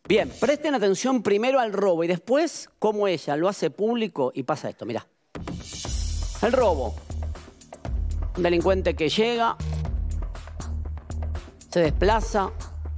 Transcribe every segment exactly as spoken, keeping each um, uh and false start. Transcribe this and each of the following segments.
Bien, presten atención primero al robo y después cómo ella lo hace público y pasa esto, mirá. El robo. Un delincuente que llega, se desplaza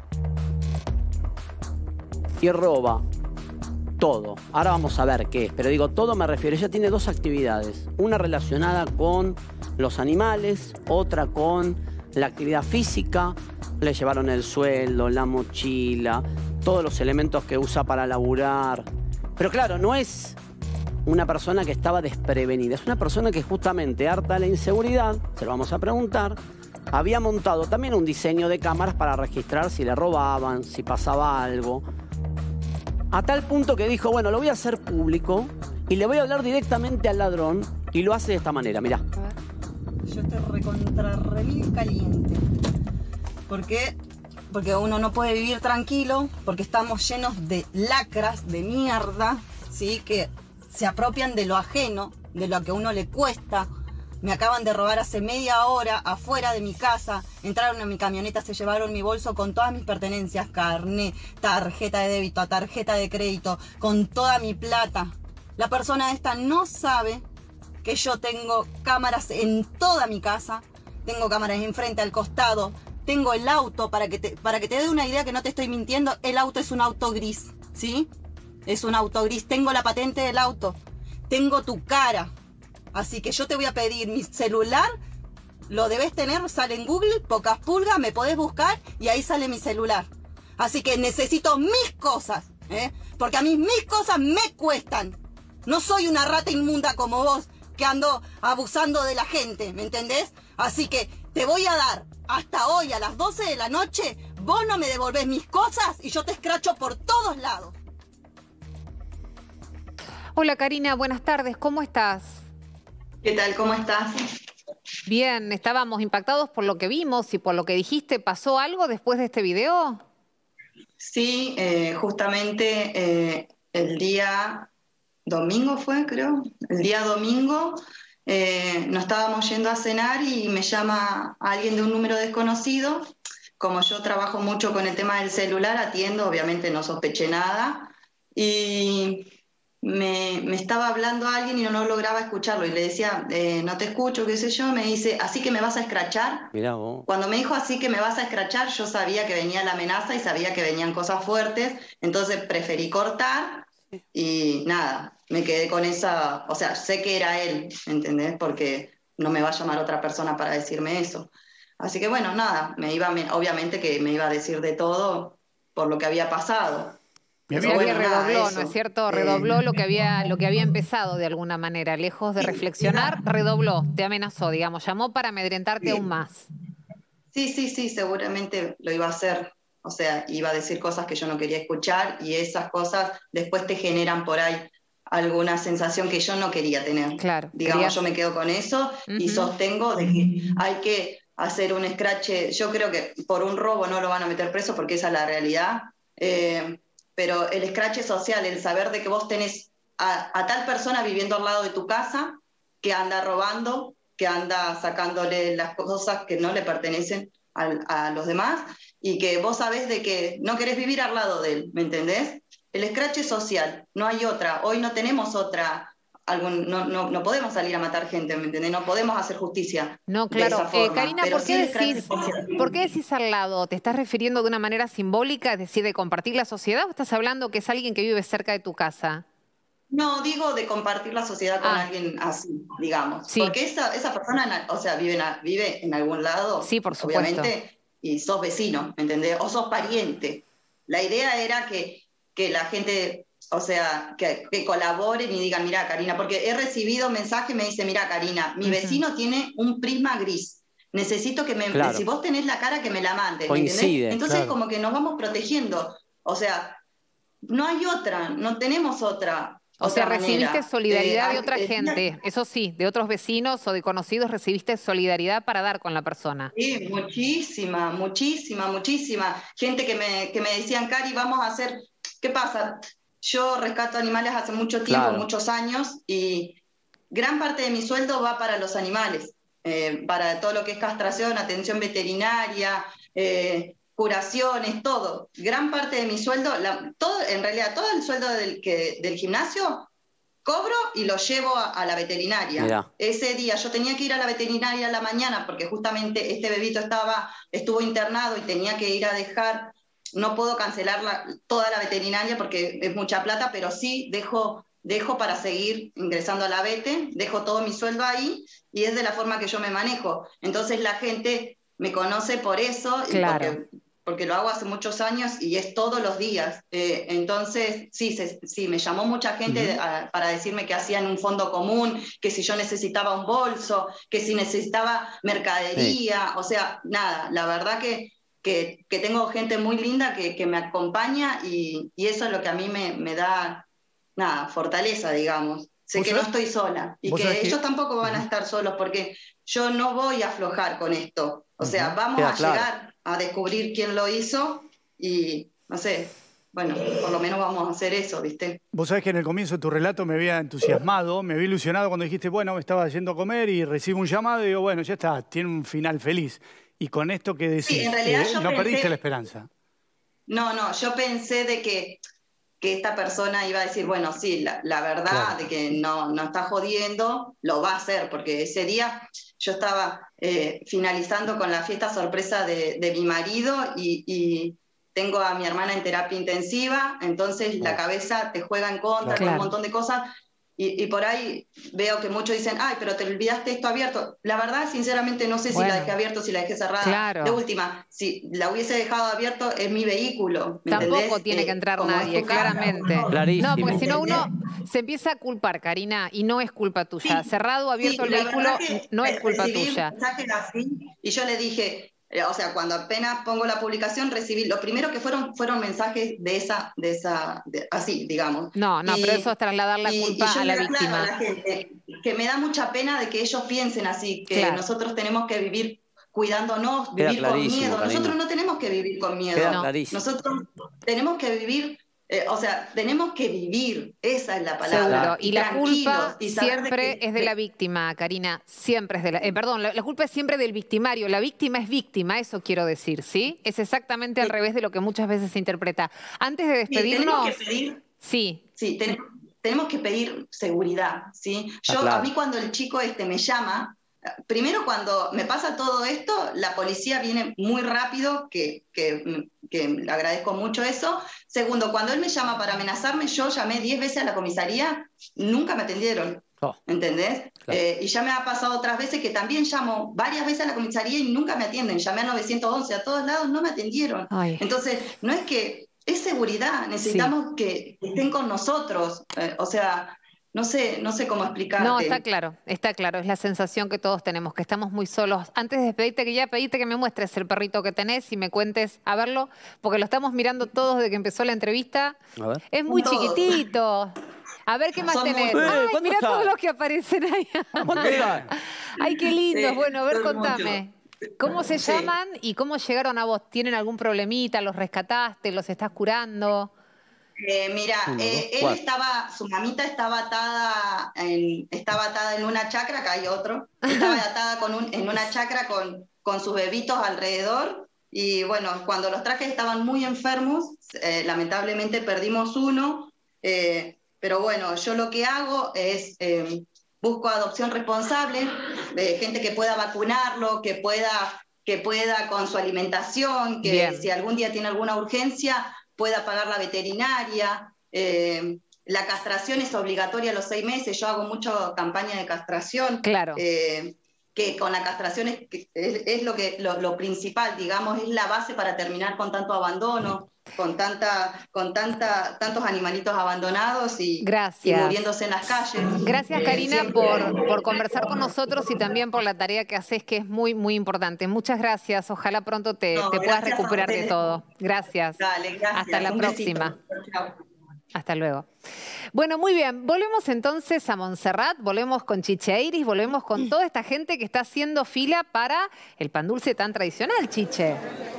y roba todo. Ahora vamos a ver qué es, pero digo todo me refiero, ella tiene dos actividades. Una relacionada con los animales, otra con la actividad física. Le llevaron el sueldo, la mochila, todos los elementos que usa para laburar. Pero claro, no es una persona que estaba desprevenida. Es una persona que justamente, harta de la inseguridad, se lo vamos a preguntar, había montado también un diseño de cámaras para registrar si le robaban, si pasaba algo. A tal punto que dijo, bueno, lo voy a hacer público y le voy a hablar directamente al ladrón y lo hace de esta manera, mirá. Yo estoy recontra remil caliente. ¿Por qué? Porque uno no puede vivir tranquilo, porque estamos llenos de lacras, de mierda, ¿sí? Que se apropian de lo ajeno, de lo que a uno le cuesta. Me acaban de robar hace media hora afuera de mi casa, entraron a mi camioneta, se llevaron mi bolso con todas mis pertenencias, carné, tarjeta de débito, tarjeta de crédito, con toda mi plata. La persona esta no sabe que yo tengo cámaras en toda mi casa, tengo cámaras enfrente, al costado, tengo el auto, para que te, para que te dé una idea que no te estoy mintiendo, el auto es un auto gris, ¿sí? Es un auto gris, tengo la patente del auto, tengo tu cara, así que yo te voy a pedir mi celular, lo debes tener, sale en Google, Pocas Pulgas, me podés buscar y ahí sale mi celular. Así que necesito mis cosas, ¿eh? Porque a mí mis cosas me cuestan. No soy una rata inmunda como vos, que ando abusando de la gente, ¿me entendés? Así que te voy a dar hasta hoy a las doce de la noche, vos no me devolvés mis cosas y yo te escracho por todos lados. Hola Karina, buenas tardes, ¿cómo estás? ¿Qué tal? ¿Cómo estás? Bien, estábamos impactados por lo que vimos y por lo que dijiste. ¿Pasó algo después de este video? Sí, eh, justamente eh, el día domingo fue, creo, el día domingo eh, nos estábamos yendo a cenar y me llama alguien de un número desconocido. Como yo trabajo mucho con el tema del celular, atiendo, obviamente no sospeché nada, y me, me estaba hablando a alguien y no, no lograba escucharlo, y le decía, eh, no te escucho, qué sé yo, me dice, ¿así que me vas a escrachar? Mirá vos. Cuando me dijo así que me vas a escrachar, yo sabía que venía la amenaza y sabía que venían cosas fuertes, entonces preferí cortar y nada, me quedé con esa, o sea, sé que era él, ¿entendés? Porque no me va a llamar otra persona para decirme eso. Así que bueno, nada, me iba, me, obviamente que me iba a decir de todo por lo que había pasado. O sea, que redobló, ¿no es cierto? Redobló lo que había, lo que había empezado de alguna manera. Lejos de reflexionar, redobló, te amenazó, digamos, llamó para amedrentarte Sí. aún más. Sí, sí, sí, seguramente lo iba a hacer. O sea, iba a decir cosas que yo no quería escuchar y esas cosas después te generan por ahí alguna sensación que yo no quería tener. Claro. Digamos, querías... yo me quedo con eso y Uh-huh. sostengo de que hay que hacer un escrache. Yo creo que por un robo no lo van a meter preso porque esa es la realidad. Eh, pero el escrache social, el saber de que vos tenés a, a tal persona viviendo al lado de tu casa que anda robando, que anda sacándole las cosas que no le pertenecen a, a los demás, y que vos sabés de que no querés vivir al lado de él, ¿me entendés? El escrache social, no hay otra, hoy no tenemos otra, algún, no, no, no podemos salir a matar gente, ¿me entendés? No podemos hacer justicia. No, claro. De esa forma, eh, Karina, pero ¿por qué, sí el escrache decís, social. ¿por qué decís al lado? ¿Te estás refiriendo de una manera simbólica, es decir, de compartir la sociedad, o estás hablando que es alguien que vive cerca de tu casa? No, digo de compartir la sociedad con Ah. alguien así, digamos. Sí. Porque esa, esa persona, o sea, vive en, vive en algún lado, Sí, por supuesto. obviamente, y sos vecino, ¿me entendés? O sos pariente. La idea era que, que la gente, o sea, que, que colaboren y digan, mira, Karina, porque he recibido mensajes, me dice, mira, Karina, mi Uh-huh. vecino tiene un prisma gris. Necesito que me, Claro. si vos tenés la cara, que me la mandes, ¿me Coincide, entendés? Entonces, claro. como que nos vamos protegiendo. O sea, no hay otra, no tenemos otra. O sea, otra recibiste manera. solidaridad Eh, de otra eh, gente, eso sí, de otros vecinos o de conocidos recibiste solidaridad para dar con la persona. Sí, muchísima, muchísima, muchísima. Gente que me, que me decían, Cari, vamos a hacer, ¿qué pasa? Yo rescato animales hace mucho tiempo, Claro. muchos años, y gran parte de mi sueldo va para los animales, eh, para todo lo que es castración, atención veterinaria, eh, curaciones, todo. Gran parte de mi sueldo, la, todo, en realidad todo el sueldo del, que, del gimnasio cobro y lo llevo a, a la veterinaria. Mirá. Ese día yo tenía que ir a la veterinaria a la mañana porque justamente este bebito estaba, estuvo internado y tenía que ir a dejar, no puedo cancelar la, toda la veterinaria porque es mucha plata, pero sí dejo, dejo para seguir ingresando a la vete, dejo todo mi sueldo ahí y es de la forma que yo me manejo. Entonces la gente me conoce por eso, claro. y porque, porque lo hago hace muchos años y es todos los días. Eh, entonces, sí, se, sí, me llamó mucha gente uh-huh. a, para decirme que hacían un fondo común, que si yo necesitaba un bolso, que si necesitaba mercadería, sí. o sea, nada, la verdad que, que, que tengo gente muy linda que, que me acompaña y, y eso es lo que a mí me, me da, nada, fortaleza, digamos. Sé que no estoy sola y que ellos que... tampoco van a estar solos porque yo no voy a aflojar con esto. O sea, vamos Queda a claro. llegar a descubrir quién lo hizo y, no sé, bueno, por lo menos vamos a hacer eso, ¿viste? Vos sabés que en el comienzo de tu relato me había entusiasmado, me había ilusionado cuando dijiste, bueno, me estaba yendo a comer y recibo un llamado y digo, bueno, ya está, tiene un final feliz. Y con esto que decís, sí, en realidad eh, no pensé... perdiste la esperanza. No, no, yo pensé de que... que esta persona iba a decir, bueno, sí, la, la verdad claro. de que no, no está jodiendo, lo va a hacer, porque ese día yo estaba eh, finalizando con la fiesta sorpresa de, de mi marido y, y tengo a mi hermana en terapia intensiva, entonces oh. la cabeza te juega en contra claro. con un montón de cosas, y, y por ahí veo que muchos dicen, ay, pero te olvidaste esto abierto. La verdad, sinceramente, no sé bueno. si la dejé abierto, si la dejé cerrada. Claro. De última, si la hubiese dejado abierto, es mi vehículo. ¿me Tampoco entendés? tiene que entrar eh, nadie, claramente. No, porque si no uno se empieza a culpar, Karina, y no es culpa tuya. Sí. Cerrado o abierto sí, el vehículo, no es culpa tuya. Así, y yo le dije... O sea, cuando apenas pongo la publicación, recibí, lo primero que fueron fueron mensajes de esa, de esa, de, así, digamos. No, no, y, pero eso es trasladar la culpa y, y yo a la víctima. A la gente que me da mucha pena de que ellos piensen así, que claro. nosotros tenemos que vivir cuidándonos, vivir con miedo. Karina. Nosotros no tenemos que vivir con miedo. No. Nosotros tenemos que vivir... Eh, o sea, tenemos que vivir, esa es la palabra. Seguro. Y, y la culpa y siempre de que, es de la víctima, Karina, siempre es de la... Eh, perdón, la, la culpa es siempre del victimario, la víctima es víctima, eso quiero decir, ¿sí? Es exactamente sí. al revés de lo que muchas veces se interpreta. Antes de despedirnos... Sí, tenemos que pedir, sí. sí ten, tenemos que pedir seguridad, ¿sí? Yo, ah, claro. a mí cuando el chico este me llama... Primero, cuando me pasa todo esto, la policía viene muy rápido, que, que, que le agradezco mucho eso. Segundo, cuando él me llama para amenazarme, yo llamé diez veces a la comisaría, nunca me atendieron, oh. ¿entendés? Claro. Eh, y ya me ha pasado otras veces que también llamo varias veces a la comisaría y nunca me atienden. Llamé a nueve once, a todos lados, no me atendieron. Ay. Entonces, no es que... Es seguridad, necesitamos sí. que estén con nosotros, eh, o sea... No sé, no sé cómo explicarte. No, está claro, está claro. Es la sensación que todos tenemos, que estamos muy solos. Antes de despedirte, quería pedirte que me muestres el perrito que tenés y me cuentes a verlo, porque lo estamos mirando todos desde que empezó la entrevista. A ver. Es muy todos. chiquitito. A ver qué más Son tenés. Muy... Ay, mirá está? todos los que aparecen ahí. Ay, qué lindos. Sí, bueno, a ver, contame. Mucho. ¿Cómo se sí. llaman y cómo llegaron a vos? ¿Tienen algún problemita? ¿Los rescataste? ¿Los estás curando? Eh, mira, Uno, eh, él cuatro. estaba, su mamita estaba atada en, estaba atada en una chacra, acá hay otro, estaba atada con un, en una chacra con, con sus bebitos alrededor y bueno, cuando los trajes estaban muy enfermos, eh, lamentablemente perdimos uno, eh, pero bueno, yo lo que hago es, eh, busco adopción responsable, de gente que pueda vacunarlo, que pueda, que pueda con su alimentación, que Bien. si algún día tiene alguna urgencia... pueda pagar la veterinaria, eh, la castración es obligatoria a los seis meses, yo hago mucho campaña de castración, claro. eh, que con la castración es, es, es lo, que, lo, lo principal, digamos, es la base para terminar con tanto abandono, con tanta, con tanta, tantos animalitos abandonados y, y muriéndose en las calles. Gracias, Karina, eh, por, por conversar con nosotros y también por la tarea que haces, que es muy, muy importante. Muchas gracias. Ojalá pronto te, no, te puedas recuperar de todo. Gracias. Dale, gracias. Hasta la Un próxima. Chao. Hasta luego. Bueno, muy bien. Volvemos entonces a Montserrat, volvemos con Chiche Iris, volvemos con toda esta gente que está haciendo fila para el pan dulce tan tradicional, Chiche.